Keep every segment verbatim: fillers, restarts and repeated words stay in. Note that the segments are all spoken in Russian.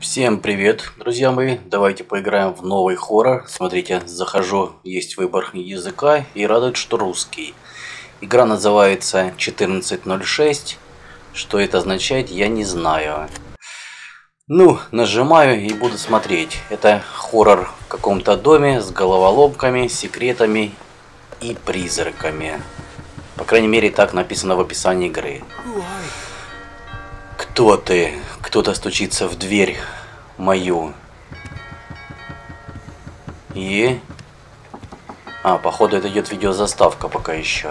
Всем привет, друзья мои! Давайте поиграем в новый хоррор. Смотрите, захожу, есть выбор языка и радует, что русский. Игра называется четырнадцать ноль шесть. Что это означает, я не знаю. Ну, нажимаю и буду смотреть. Это хоррор в каком-то доме с головоломками, секретами и призраками. По крайней мере, так написано в описании игры. Кто ты? Кто-то стучится в дверь мою. И... А, походу это идет видеозаставка пока еще.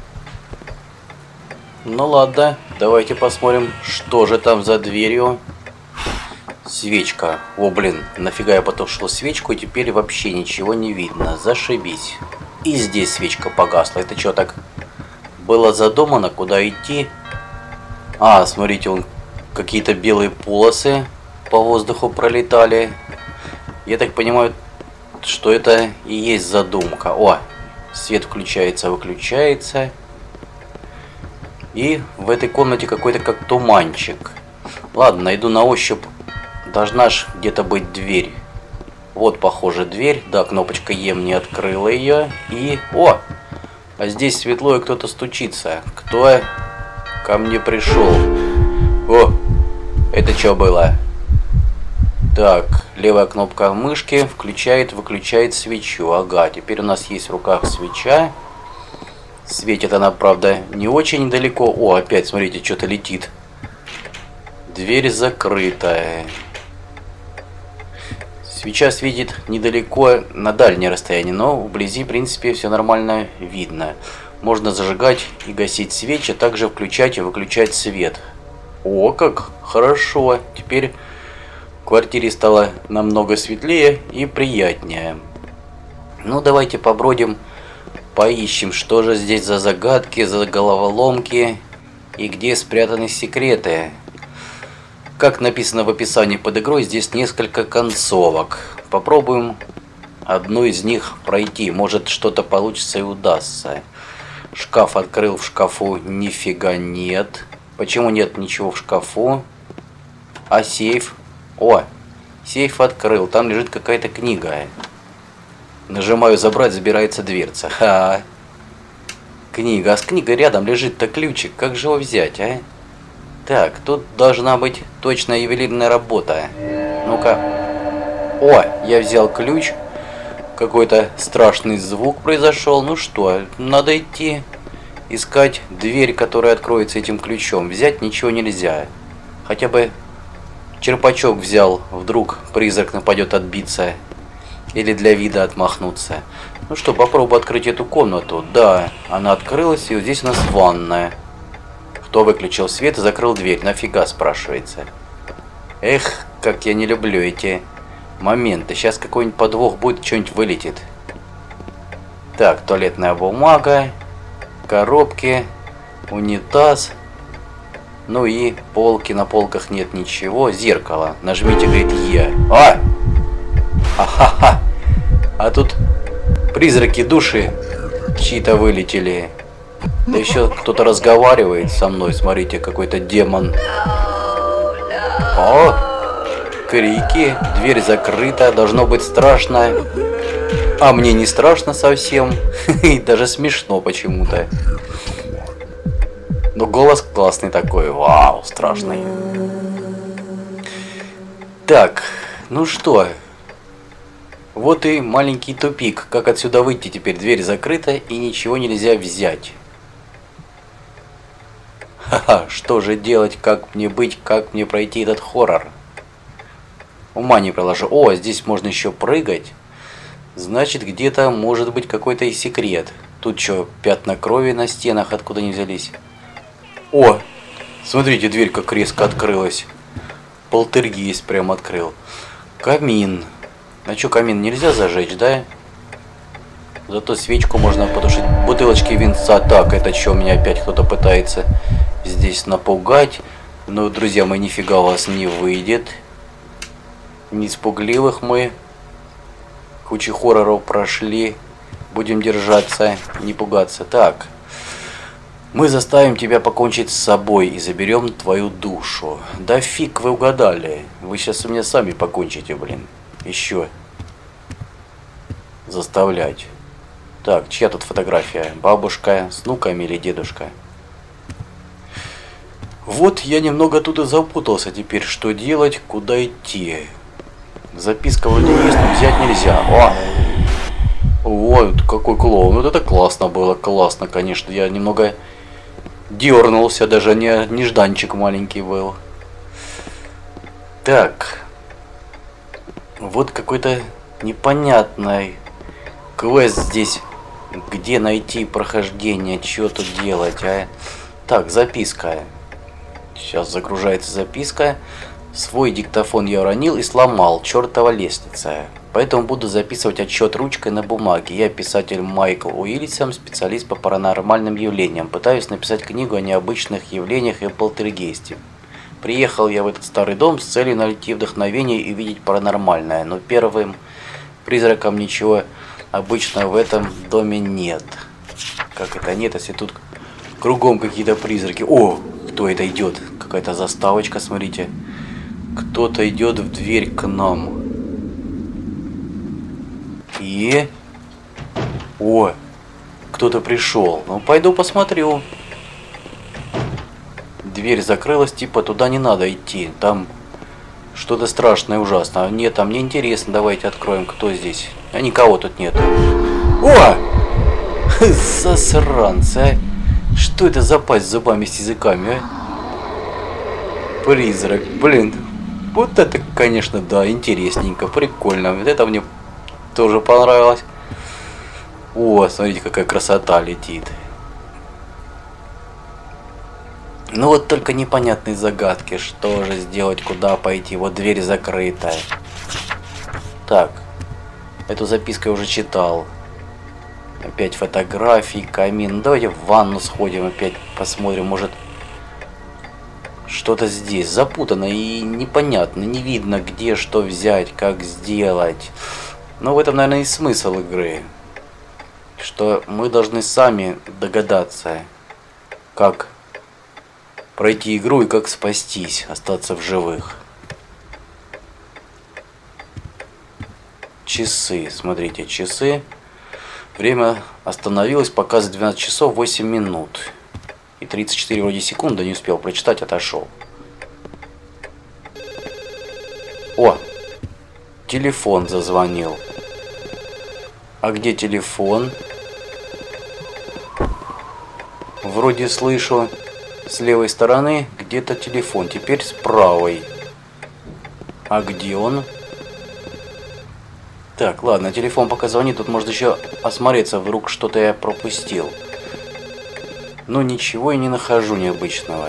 Ну ладно, давайте посмотрим, что же там за дверью. Свечка. О, блин, нафига я потушил свечку, и теперь вообще ничего не видно. Зашибись. И здесь свечка погасла. Это что так было задумано, куда идти? А, смотрите, он какие-то белые полосы по воздуху пролетали. Я так понимаю, что это и есть задумка. О, свет включается, выключается. И в этой комнате какой-то как туманчик. Ладно, найду на ощупь. Должна ж где-то быть дверь. Вот, похоже, дверь. Да, кнопочка Е мне открыла ее. И... О! А здесь светло, и кто-то стучится. Кто ко мне пришел? О! Это что было? Так, левая кнопка мышки включает, выключает свечу. Ага, теперь у нас есть в руках свеча. Светит она, правда, не очень далеко. О, опять, смотрите, что-то летит. Дверь закрытая. Свеча светит недалеко, на дальнее расстояние, но вблизи, в принципе, все нормально видно. Можно зажигать и гасить свечи, также включать и выключать свет. О, как хорошо. Теперь в квартире стало намного светлее и приятнее. Ну, давайте побродим, поищем, что же здесь за загадки, за головоломки и где спрятаны секреты. Как написано в описании под игрой, здесь несколько концовок. Попробуем одну из них пройти. Может, что-то получится и удастся. Шкаф открыл, в шкафу нифига нет. Почему нет ничего в шкафу? А сейф? О, сейф открыл. Там лежит какая-то книга. Нажимаю забрать, забирается дверца. Ха. Книга. А с книгой рядом лежит-то ключик. Как же его взять, а? Так, тут должна быть точно ювелирная работа. Ну-ка. О, я взял ключ. Какой-то страшный звук произошел. Ну что, надо идти искать дверь, которая откроется этим ключом. Взять ничего нельзя. Хотя бы черпачок взял. Вдруг призрак нападет отбиться. Или для вида отмахнуться. Ну что, попробую открыть эту комнату. Да, она открылась, и вот здесь у нас ванная. Кто выключил свет и закрыл дверь? Нафига, спрашивается. Эх, как я не люблю эти моменты. Сейчас какой-нибудь подвох будет, что-нибудь вылетит. Так, туалетная бумага, коробки, унитаз. Ну и полки. На полках нет ничего. Зеркало. Нажмите, говорит, Е. А! Ахаха! А тут призраки души чьи-то вылетели. Да еще кто-то разговаривает со мной. Смотрите, какой-то демон. О, крики. Дверь закрыта. Должно быть страшно. А мне не страшно совсем. И даже смешно почему-то. Но голос классный такой. Вау, страшный. Так, ну что. Вот и маленький тупик. Как отсюда выйти теперь? Дверь закрыта и ничего нельзя взять. Ха-ха, что же делать, как мне быть, как мне пройти этот хоррор? Ума не приложу. О, здесь можно еще прыгать. Значит, где-то может быть какой-то и секрет. Тут что, пятна крови на стенах, откуда они взялись? О, смотрите, дверь как резко открылась. Полтергейст прям открыл. Камин. А что, камин нельзя зажечь, да? Зато свечку можно потушить. Бутылочки винца. Так, это что, меня опять кто-то пытается здесь напугать. Ну, друзья мои, нифига у вас не выйдет. Не испугливых мы. Кучу хорроров прошли. Будем держаться, не пугаться. Так. Мы заставим тебя покончить с собой и заберем твою душу. Да фиг вы угадали. Вы сейчас у меня сами покончите, блин. Еще. Заставлять. Так, чья тут фотография? Бабушка с внуками или дедушка? Вот я немного тут и запутался теперь. Что делать, куда идти? Записка вроде есть, но взять нельзя. О! Вот какой клоун. Вот это классно было. Классно, конечно. Я немного дернулся. Даже не нежданчик маленький был. Так. Вот какой-то непонятный квест здесь. Где найти прохождение? Что тут делать, а? Так, записка. Сейчас загружается записка. Свой диктофон я уронил и сломал. Чертова лестница. Поэтому буду записывать отчет ручкой на бумаге. Я писатель Майкл Уиллисом, специалист по паранормальным явлениям. Пытаюсь написать книгу о необычных явлениях и полтергейсте. Приехал я в этот старый дом с целью найти вдохновение и видеть паранормальное. Но первым призраком ничего обычного в этом доме нет. Как это нет, если тут кругом какие-то призраки. О, кто это идет? Какая-то заставочка, смотрите. Кто-то идет в дверь к нам. И... О, кто-то пришел. Ну, пойду посмотрю. Дверь закрылась, типа туда не надо идти. Там что-то страшное, ужасное. Нет, там не интересно. Давайте откроем, кто здесь. А никого тут нет. О! Засранцы, а! Что это за пасть с зубами, с языками, а? Призрак, блин. Вот это, конечно, да, интересненько, прикольно. Вот это мне тоже понравилось. О, смотрите, какая красота летит. Ну вот только непонятные загадки. Что же сделать, куда пойти? Вот дверь закрытая. Так. Эту записку я уже читал. Опять фотографии, камин. Давайте в ванну сходим, опять посмотрим. Может, что-то здесь запутано и непонятно. Не видно, где что взять, как сделать. Но в этом, наверное, и смысл игры. Что мы должны сами догадаться, как пройти игру и как спастись, остаться в живых. Часы, смотрите, часы. Время остановилось, показывает двенадцать часов восемь минут. И тридцать четыре вроде секунды, не успел прочитать, отошел. О, телефон зазвонил. А где телефон? Вроде слышу с левой стороны где-то телефон, теперь с правой. А где он? Так, ладно, телефон пока звонит, тут может еще осмотреться, вдруг что-то я пропустил. Но ничего я не нахожу необычного.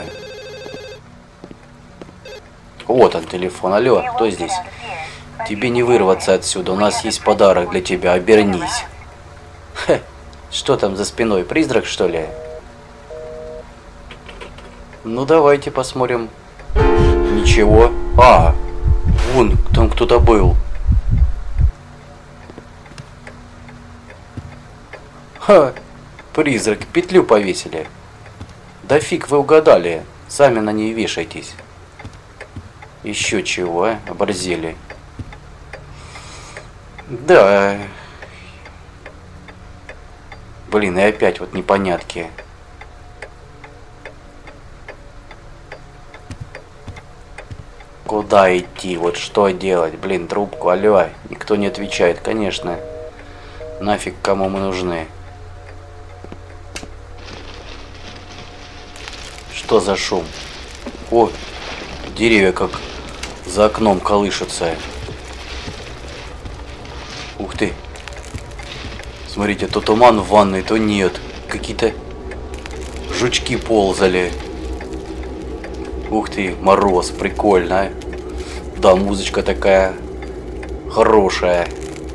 Вот он, телефон. Алло, кто здесь? Тебе не вырваться отсюда, у нас есть подарок для тебя, обернись. Хе, что там за спиной, призрак, что ли? Ну, давайте посмотрим. Ничего. А, вон, там кто-то был. Ха, призрак, петлю повесили. Да фиг вы угадали, сами на ней вешайтесь. Еще чего, а? Оборзели. Да. Блин, и опять вот непонятки. Куда идти? Вот что делать? Блин, трубку, алло. Никто не отвечает, конечно. Нафиг кому мы нужны? Что за шум? О, деревья как за окном колышутся. Ух ты. Смотрите, то туман в ванной, то нет. Какие-то жучки ползали. Ух ты, мороз, прикольно. Да, музычка такая хорошая.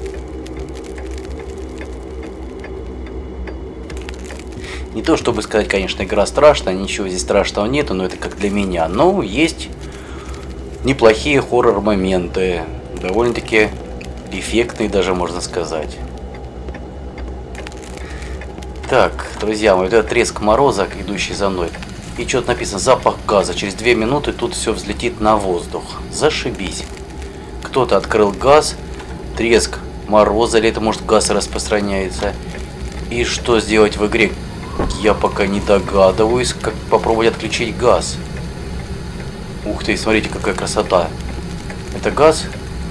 Не то чтобы сказать, конечно, игра страшная, ничего здесь страшного нету, но это как для меня. Но есть неплохие хоррор-моменты, довольно-таки эффектные даже, можно сказать. Так, друзья мои, вот этот треск мороза, идущий за мной. И что-то написано, запах газа. Через две минуты тут все взлетит на воздух. Зашибись. Кто-то открыл газ. Треск мороза, или это может газ распространяется. И что сделать в игре? Я пока не догадываюсь, как попробовать отключить газ. Ух ты, смотрите, какая красота. Это газ?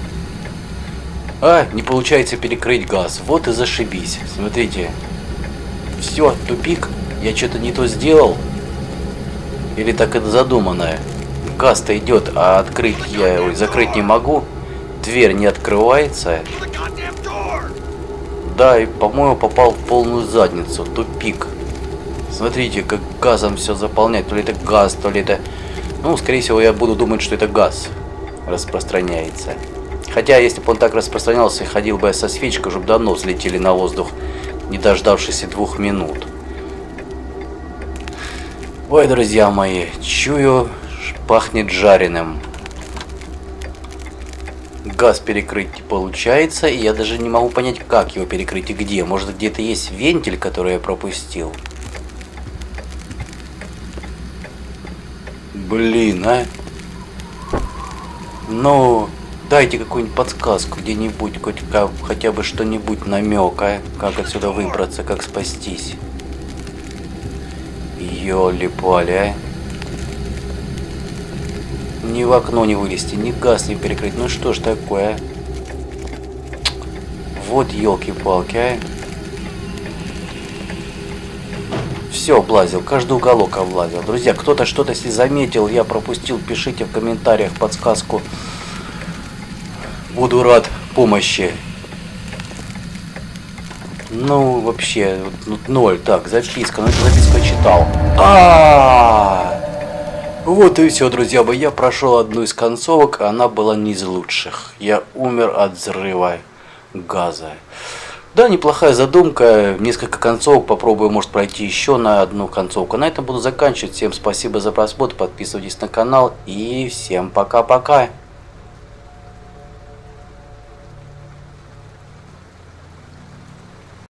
А, не получается перекрыть газ. Вот и зашибись. Смотрите. Все, тупик. Я что-то не то сделал. Или так это задумано. Газ-то идет, а открыть я, ой, закрыть не могу. Дверь не открывается. Да, и, по-моему, попал в полную задницу. Тупик. Смотрите, как газом все заполняет. То ли это газ, то ли это... Ну, скорее всего, я буду думать, что это газ распространяется. Хотя, если бы он так распространялся, ходил бы я со свечкой, уже давно взлетели на воздух, не дождавшись и двух минут. Ой, друзья мои, чую, пахнет жареным. Газ перекрыть не получается, и я даже не могу понять, как его перекрыть и где. Может, где-то есть вентиль, который я пропустил? Блин, а? Ну, дайте какую-нибудь подсказку где-нибудь, хоть как, хотя бы что-нибудь намек, а? Как отсюда выбраться, как спастись. Ёли-пали, а? Ни в окно не вылезти, ни газ не перекрыть. Ну что ж такое, а? Вот елки-палки, а? Все облазил, каждый уголок облазил. Друзья, кто-то что-то если заметил, я пропустил, пишите в комментариях подсказку. Буду рад помощи. Ну, вообще, ноль. Так, записка. Ну, эту записку читал. А, -а, а Вот и все, друзья мои. Я прошел одну из концовок, она была не из лучших. Я умер от взрыва газа. Да, неплохая задумка. Несколько концовок. Попробую, может, пройти еще на одну концовку. На этом буду заканчивать. Всем спасибо за просмотр. Подписывайтесь на канал. И всем пока-пока.